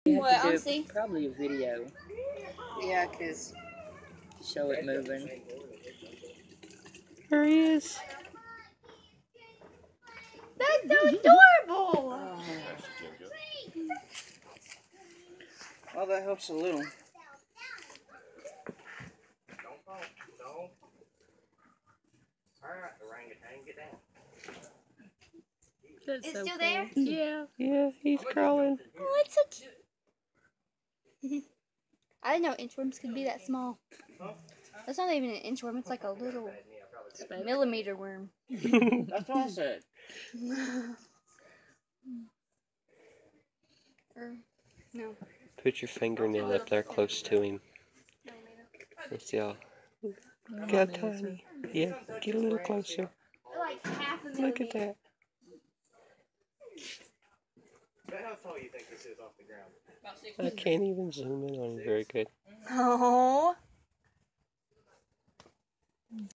What, honestly? Probably a video. Yeah, because... Show it moving. There he is. That's so adorable! Well, that helps a little. That's It's so still cool. there? Yeah. Yeah, he's crawling. Oh, it's so cute. I didn't know inchworms could be that small. That's not even an inchworm, it's like a little millimeter worm. That's what I said. No. Put your fingernail up there close to him. Let's see how. Look how tiny. Yeah, get a little closer. Like half a millimeter. Look at that. How tall do you think this is off the ground? I can't even zoom in on him very good. Oh.